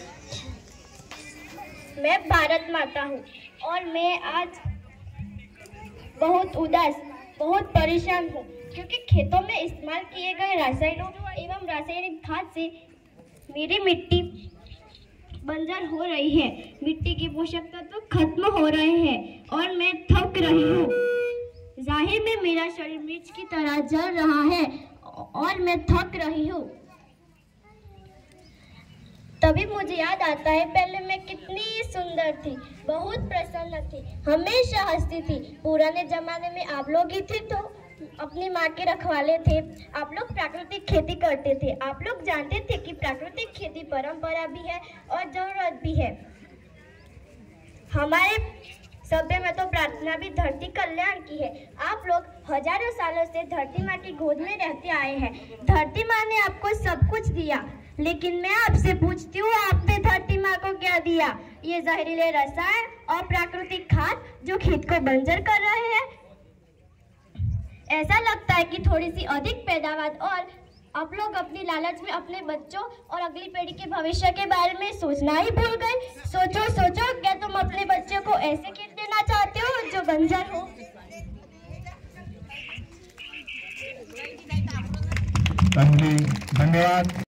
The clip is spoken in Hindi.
मैं भारत माता हूँ और मैं आज बहुत उदास, बहुत परेशान हूँ क्योंकि खेतों में इस्तेमाल किए गए रसायनों एवं रासायनिक खाद से मेरी मिट्टी बंजर हो रही है। मिट्टी के पोषक तत्व खत्म हो रहे हैं और मैं थक रही हूँ। जाहिर में मेरा शरीर मिर्च की तरह जल रहा है और मैं थक रही हूँ। तभी मुझे याद आता है पहले मैं कितनी सुंदर थी, बहुत प्रसन्न थी, हमेशा हंसती थी। पुराने जमाने में आप लोग ही थे तो अपनी माँ के रखवाले थे। आप लोग प्राकृतिक खेती करते थे। आप लोग जानते थे कि प्राकृतिक खेती परंपरा भी है और जरूरत भी है। हमारे सभ्य में तो प्रार्थना भी धरती कल्याण की है। आप लोग हजारों सालों से धरती माँ की गोद में रहते आए हैं। धरती माँ ने आपको सब कुछ दिया, लेकिन मैं आपसे पूछती हूँ, आपने धरती माँ को क्या दिया? ये जहरीले रसायन और प्राकृतिक खाद जो खेत को बंजर कर रहे हैं। ऐसा लगता है कि थोड़ी सी अधिक पैदावार और आप लोग अपनी लालच में अपने बच्चों और अगली पीढ़ी के भविष्य के बारे में सोचना ही भूल गए। सोचो, क्या तुम अपने बच्चों को ऐसे खेत देना चाहते हो जो बंजर हो? धन्यवाद।